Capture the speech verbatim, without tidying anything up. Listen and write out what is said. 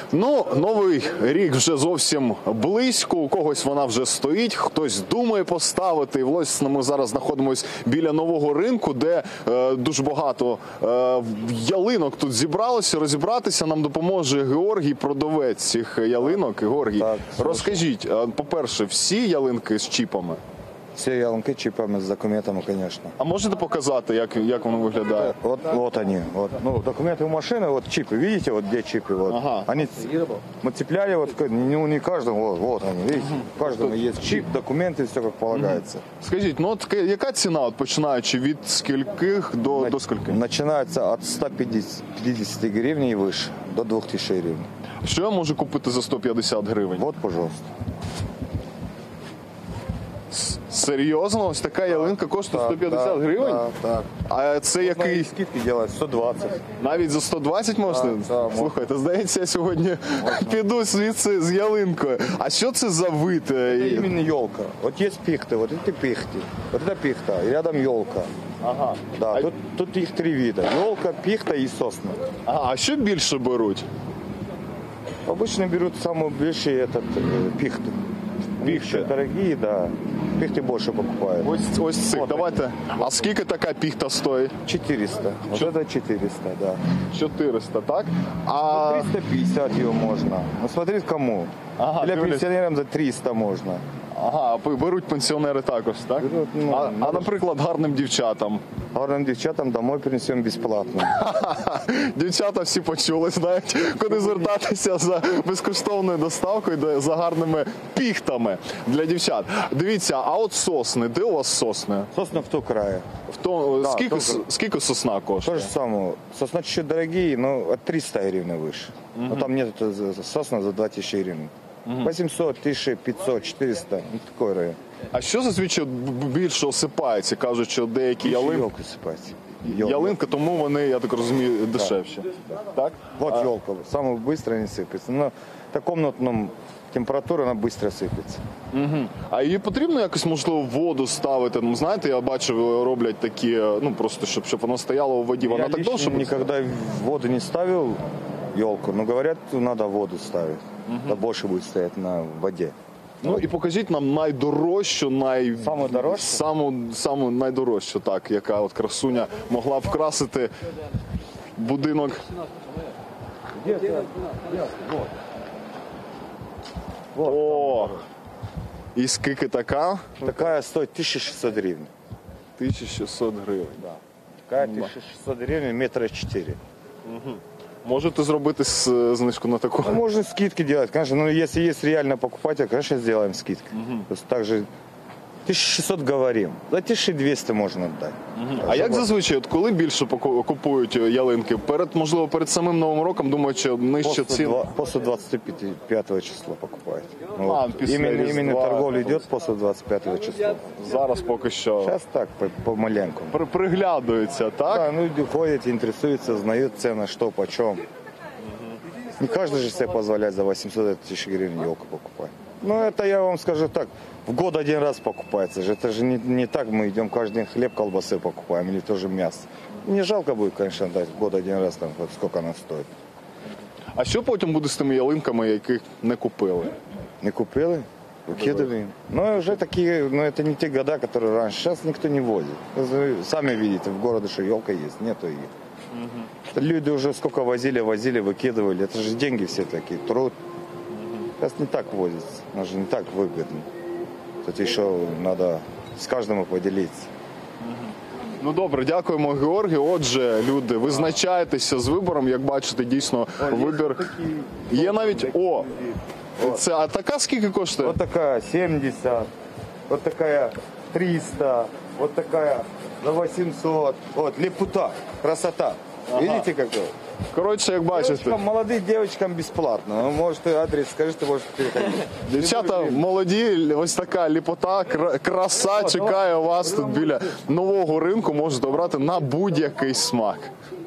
Ну, новий рік вже зовсім близько, у когось вона вже стоїть, хтось думає поставити. І, власне, ми зараз знаходимося біля нового ринку, де е, дуже багато е, ялинок тут зібралося. Розібратися нам допоможе Георгій, продавець цих ялинок. Георгій, Так, розкажіть, по-перше, всі ялинки з чіпами? Все ялинки чипами, с документами, конечно. А можете показати, як, як воно виглядає? Вот, вот они. Вот. Ну, документы у машины, вот чипы. Видите, вот где чипы? Вот. Ага. Они мы цепляли, вот, ну, не каждому, вот, вот они, видите? Каждому есть чип, документы, все как полагается. Скажіть, ну от яка ціна, от, починаючи від скільких до, до скільки? Начинается от ста пятидесяти гривен и выше, до двух тысяч гривен. Що я можу купити за сто п'ятдесят гривень? Вот, пожалуйста. Серйозно? Ось така ялинка коштує Так, сто п'ятдесят так, гривень? Так, так. А це Мои який? скидки делают сто двадцать. Навіть за сто двадцять можна? Так, так, можна. Слухайте, здається, я сьогодні піду звідси з ялинкою. А що це за вид? Это именно елка. Вот есть пихты, вот это пихты. Вот это пихта, и рядом елка. Ага. Да, А, тут, тут их три вида. Елка, пихта и сосна. ага, а що більше беруть? Обычно берут самую большую этот, э, пихту. Пихты Пихты. дорогие, да. Пихты больше покупают. Ось, ось цих, Вот давайте. А скільки така піхта стоїть? четыреста. Вот Чё? это четыреста, да. чотириста, так? Ну, А триста пятьдесят ее можно. Ну, смотри, кому. Ага, Для дивлюсь. пенсионерам за триста можно. ага, беруть пенсіонери також, так? Беруть, ну, а, а, можеш. наприклад, гарним дівчатам? Гарным девчатам домой принесем бесплатно. Дівчата всі почули, знають, куди звертатися за безкоштовною доставкою, де- за гарними піхтами для дівчат. Дивіться, а от сосни, де у вас сосни? Сосна в ту крае. В то, Да, скільки, только- с- скільки сосна То коштує? же самое. Сосна чуть-чуть дорогие, но от триста гривен выше. Но там нет это за- за- сосна за два тысячи гривен. восемьсот, тысяча пятьсот, четыреста. Ну, такой район. А що зазвичай б- більше осипається? Кажуть, що деякі ялинки, Елку сыпать. Ёлка. ялинка, тому вони, я так розумію, дешевші. Так? Вот елка. Самое быстро не сыпется. Но на комнатном температуре она быстро сыпется. Угу. А її потрібно якось, можливо, в воду ставити? Ну, знаєте, я бачив, роблять такі, ну, просто, щоб, щоб воно стояло у воді. Вона Я так лично довше буде? никогда в воду не ставил елку, но говорят, надо воду ставить. Да больше будет стоять на воде. Ну і покажіть нам найдорожчу, най... Саму дорожчу? Саму, саму найдорожчу, так, яка от красуня могла вкрасити будинок. О! І скільки така? Такая стоит тысяча шестьсот гривен. тисяча шістсот гривень. Такая тысяча шестьсот гривен, метра четыре. Можете зробити с- знижку на таку? Ну, можно скидки делать, конечно. Но если есть реально покупатель, конечно, сделаем скидки. То есть также тысяча шестьсот говорим. За тысяча двести можно отдать. А як зазвичай, от коли більше поку- купують ялинки? Перед, можливо, перед самим Новим роком, думають, що нижче После, цін? два- после двадцать пятого числа покупают. Ну, А, вот. после Именно, Різдва. именно торговля идет после двадцать пятого числа. Зараз поки що Сейчас так, по, помаленьку. при- приглядаються, так? Да, ну люди ходят, интересуются, знают цены, что, почем. Не каждый же себе позволяет за восемьсот тысяч гривен елку покупать. Ну, это я вам скажу так, в год один раз покупается же. Это же не, не так, мы идем каждый день хлеб, колбасы покупаем или тоже мясо. Не жалко будет, конечно, дать в год один раз, там, вот сколько она стоит. А що потім буде з тими ялинками, яких не купили? Не купили, выкидывали. Но уже такие, но это не те года, которые раньше. Сейчас никто не возит. Вы сами видите, в городе что елка есть, нету ее. Люди уже сколько возили, возили, выкидывали. Это же деньги все такие, труд. Сейчас не так возится, она же не так выгодно. Тут еще надо с каждым поделиться. Ну добре, дякуємо, Георгій. Отже, люди, визначайтеся з вибором, як бачите, дійсно вибір. Є навіть, о, це, а така скільки коштує? Вот такая семьдесят, вот такая триста, вот такая за восемьсот. Вот, лепута, красота. Видите какой? Коротше, як бачите, Девочкам, молодым девочкам бесплатно. Ну, может, адрес скажите, может, переходить. дівчата молоді, ось така ліпота, кра- краса чекає вас тут біля нового ринку. Можете обрати на будь-який смак.